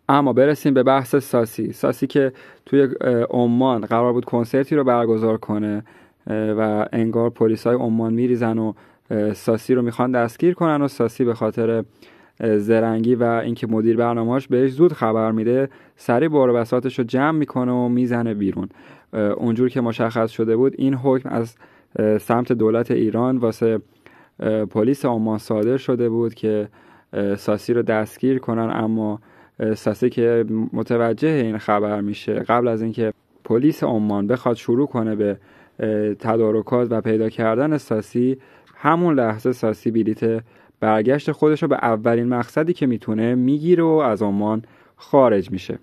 اما برسیم به بحث ساسی که توی عمان قرار بود کنسرتی رو برگزار کنه و انگار پلیسای عمان میریزن و ساسی رو میخوان دستگیر کنن و ساسی به خاطر زرنگی و اینکه مدیر برنامه‌اش بهش زود خبر میده سریع بار و بساطش رو جمع میکنه و میزنه بیرون. اونجور که مشخص شده بود این حکم از سمت دولت ایران واسه پلیس عمان صادر شده بود که ساسی رو دستگیر کنن، اما ساسی که متوجه این خبر میشه قبل از اینکه پلیس عمان بخواد شروع کنه به تدارکات و پیدا کردن ساسی، همون لحظه ساسی بلیت برگشت خودش رو به اولین مقصدی که میتونه میگیره و از عمان خارج میشه.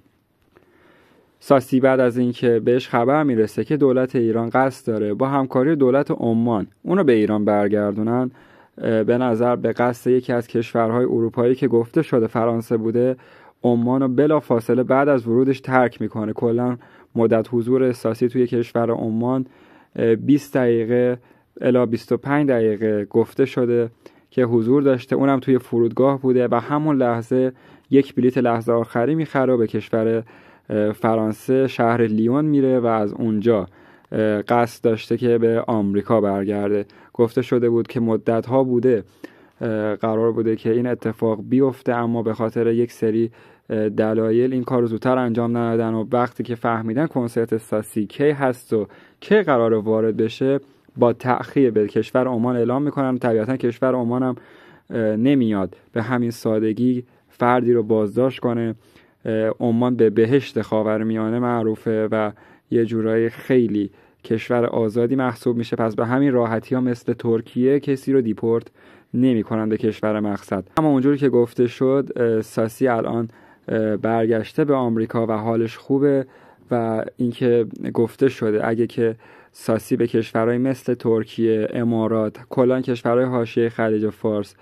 ساسی بعد از اینکه بهش خبر میرسه که دولت ایران قصد داره با همکاری دولت عمان اونو به ایران برگردونن، به نظر به قصد یکی از کشورهای اروپایی که گفته شده فرانسه بوده، عمان رو بلا فاصله بعد از ورودش ترک میکنه. کلا مدت حضور ساسی توی کشور عمان 20 دقیقه الی 25 دقیقه گفته شده که حضور داشته، اونم توی فرودگاه بوده و همون لحظه یک بلیت لحظه آخری میخره و به کشور فرانسه شهر لیون میره و از اونجا قصد داشته که به آمریکا برگرده. گفته شده بود که مدت ها بوده قرار بوده که این اتفاق بیفته، اما به خاطر یک سری دلایل این کار رو زودتر انجام ندادن و وقتی که فهمیدن کنسرت ساسی کی هست و کی قرار وارد بشه با تأخیر به کشور عمان اعلام میکنن. طبیعتا کشور عمان هم نمیاد به همین سادگی فردی رو بازداشت کنه. عمان به بهشت خاورمیانه معروفه و یه جورایی خیلی کشور آزادی محسوب میشه، پس به همین راحتی ها مثل ترکیه کسی رو دیپورت نمی کنن به کشور مقصد. اما اونجوری که گفته شد ساسی الان برگشته به آمریکا و حالش خوبه و اینکه گفته شده اگه که ساسی به کشورهای مثل ترکیه، امارات، کلا کشورهای حاشیه خلیج فارس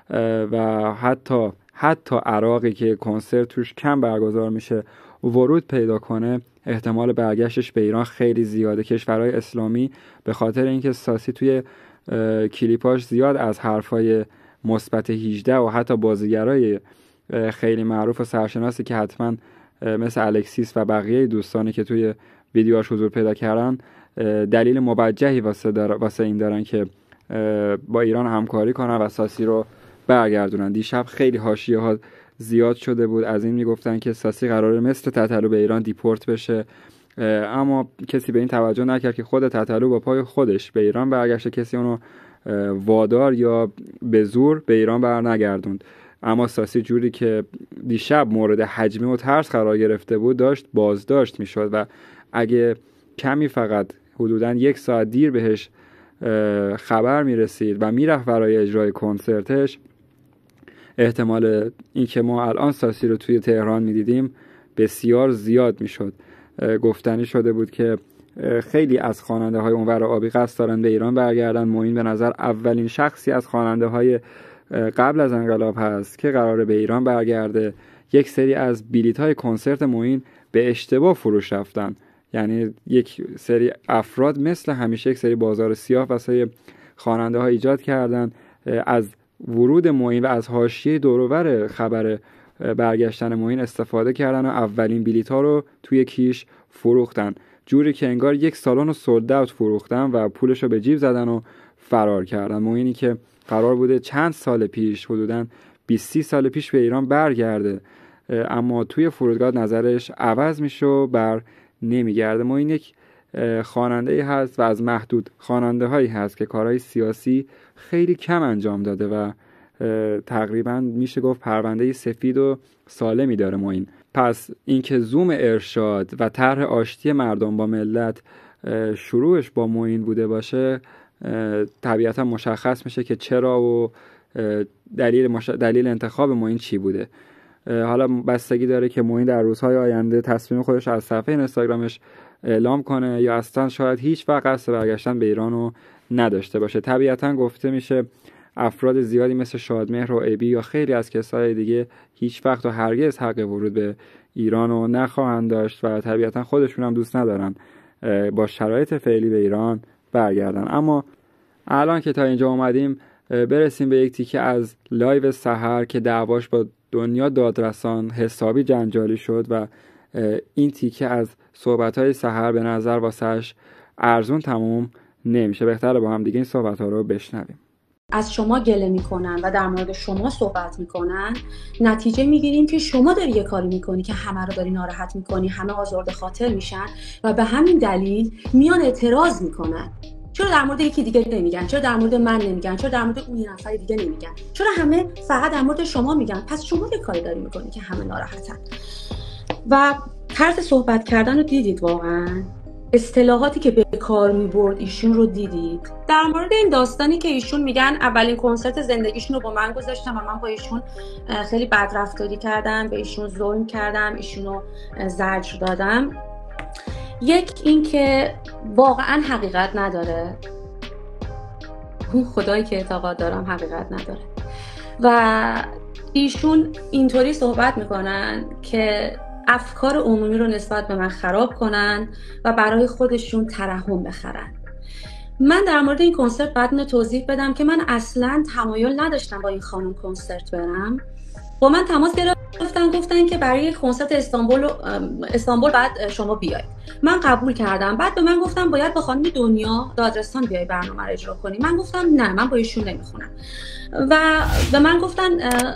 و حتی عراقی که کنسرت توش کم برگزار میشه ورود پیدا کنه، احتمال برگشتش به ایران خیلی زیاده. کشورهای اسلامی به خاطر اینکه ساسی توی کلیپاش زیاد از حرفای مثبت 18 و حتی بازیگرای خیلی معروف و سرشناسی که حتما مثل الکسیس و بقیه دوستانی که توی ویدیوهاش حضور پیدا کردن دلیل موجهی واسه این دارن که با ایران همکاری کنن و ساسی رو برگردونن. دیشب خیلی حاشیه ها زیاد شده بود، از این میگفتن که ساسی قراره مثل تتلو به ایران دیپورت بشه، اما کسی به این توجه نکرد که خود تتلو با پای خودش به ایران برگشته، کسی اونو وادار یا به زور به ایران برنگردوند. اما ساسی جوری که دیشب مورد هجمه و ترس قرار گرفته بود داشت بازداشت میشد و اگه کمی فقط حدوداً 1 ساعت دیر بهش خبر میرسید و میرفت برای اجرای کنسرتش، احتمال اینکه ما الان ساسی رو توی تهران میدیدیم بسیار زیاد میشد. گفتنی شده بود که خیلی از خواننده های اونور آبی قصد دارن به ایران برگردن. معین به نظر اولین شخصی از خواننده های قبل از انقلاب هست که قراره به ایران برگرده. یک سری از بلیط های کنسرت معین به اشتباه فروش رفتن، یعنی یک سری افراد مثل همیشه یک سری بازار سیاه واسه خواننده ها ایجاد کردن، از ورود معین و از حاشیه دور و بر خبر برگشتن معین استفاده کردن و اولین بلیط ها رو توی کیش فروختن، جوری که انگار یک سالن رو سولد اوت فروختن و پولش رو به جیب زدن و فرار کردن. معینی که قرار بوده چند سال پیش، حدوداً 20-30 سال پیش به ایران برگرده، اما توی فرودگاه نظرش عوض میشه و بر نمیگرده. معین یک خواننده‌ای هست و از محدود خواننده هایی هست که کارهای سیاسی خیلی کم انجام داده و تقریبا میشه گفت پرونده سفید و سالمی داره معین. پس اینکه زوم ارشاد و طرح آشتی مردم با ملت شروعش با معین بوده باشه، طبیعتا مشخص میشه که چرا و دلیل انتخاب معین چی بوده. حالا بستگی داره که معین در روزهای آینده تصمیم خودش از صفحه اینستاگرامش اعلام کنه یا اصلا شاید هیچ وقت قصد برگشتن به ایران رو نداشته باشه. طبیعتا گفته میشه افراد زیادی مثل شادمهر و ابی یا خیلی از کسای دیگه هیچ وقت و هرگز حق ورود به ایران رو نخواهند داشت و طبیعتا خودشون هم دوست ندارن با شرایط فعلی به ایران برگردن. اما الان که تا اینجا اومدیم برسیم به یک تیکه از لایو سحر که دعواش با دنیا دادرسان حسابی جنجالی شد و این تیکه از صحبت‌های سحر به نظر واسش ارزون تموم نمیشه. بهتره با هم دیگه این صحبت‌ها رو بشنویم. از شما گله میکنن و در مورد شما صحبت میکنن، نتیجه میگیریم که شما داری یه کاری میکنی که همه رو داری ناراحت میکنی، همه آزرده خاطر میشن و به همین دلیل میان اعتراض میکنن. چرا در مورد یکی دیگه نمیگن؟ چرا در مورد من نمیگن؟ چرا در مورد اون یه نفر دیگه نمیگن؟ چرا همه فقط در مورد شما میگن؟ پس شما یه کاری داری میکنی که همه ناراحتن. و طرز صحبت کردن رو دیدید، واقعا اصطلاحاتی که به کار میبرد ایشون رو دیدید. در مورد این داستانی که ایشون میگن اولین کنسرت زندگیشون رو با من گذاشتم و من با ایشون خیلی بدرفتاری کردم، به ایشون ظلم کردم، ایشون رو زجر دادم. یک این که واقعا حقیقت نداره، اون خدایی که اعتقاد دارم حقیقت نداره و ایشون اینطوری صحبت میکنن که افکار عمومی رو نسبت به من خراب کنن و برای خودشون ترحم بخرن. من در مورد این کنسرت باید اینو توضیح بدم که من اصلا تمایل نداشتم با این خانم کنسرت برم. با من تماس گفتن که برای کنسرت استانبول بعد شما بیاید. من قبول کردم. بعد به من گفتن باید با خانم دنیا دادرستان بیای برنامه رو اجرا کنی. من گفتم نه، من با ایشون نمیخونم. و به من گفتن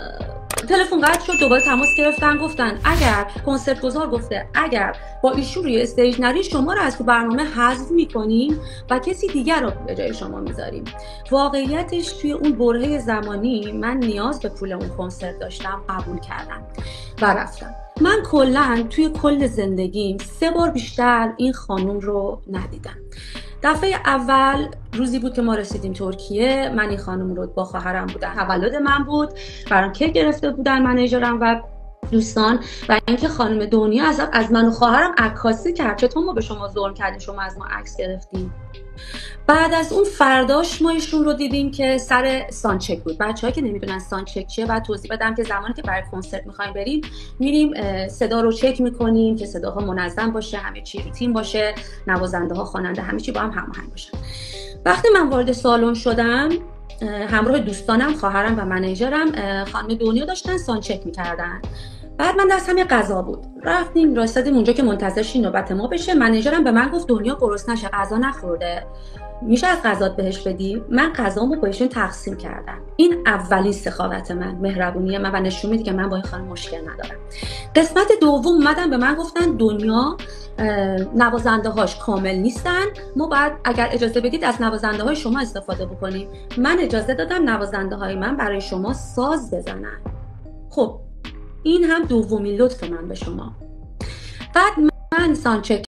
تلفن قطع شد، دوباره تماس گفتن اگر کنسرتگزار گفته اگر با ایشون روی استیج نری شما رو از تو برنامه حذف میکنیم و کسی دیگر رو به جای شما میذاریم. واقعیتش توی اون برهه زمانی من نیاز به پول اون کنسرت داشتم، قبول کردم و رفتم. من کلا توی کل زندگیم 3 بار بیشتر این خانم رو ندیدم. دفعه اول روزی بود که ما رسیدیم ترکیه، من این خانم رو با خواهرم بودن، تولد من بود، برام کیک گرفته بودن منیجرم و دوستان، و اینکه خانم دنیا از من و خواهرم عکاسی کرد، چطور ما به شما ظلم کردیم، شما از ما عکس گرفتیم. بعد از اون فرداش ما ایشون رو دیدیم که سر سانچک بود. بچه‌ها که نمیدونن سانچک چیه بعد توضیح بدم که زمانی که برای کنسرت می‌خوایم بریم میریم صدا رو چک می‌کنیم که صداها منظم باشه، همه چی روتین باشه، نوازنده‌ها، خواننده، همه چی با هم هماهنگ باشه. وقتی من وارد سالن شدم همراه دوستانم، خواهرم و منیجرم، خانم دنیا داشتن سانچک می‌کردن. بعد من دستم یه غذا بود، رفتیم رسیدیم اونجا که منتظرشیم نوبت ما بشه. منیجرم به من گفت دنیا گرسنشه، غذا نخورده، میشه از غذات بهش بدی؟ من غذامو با ایشون تقسیم کردم. این اولین سخاوت من، مهربونی من و نشون میده که من با این خانم مشکل ندارم. قسمت دوم اومدن به من گفتن دنیا نوازنده هاش کامل نیستن، ما باید اگر اجازه بدید از نوازنده های شما استفاده بکنیم. من اجازه دادم نوازنده های من برای شما ساز بزنن. خب این هم دومین لطف من به شما. بعد من سانچک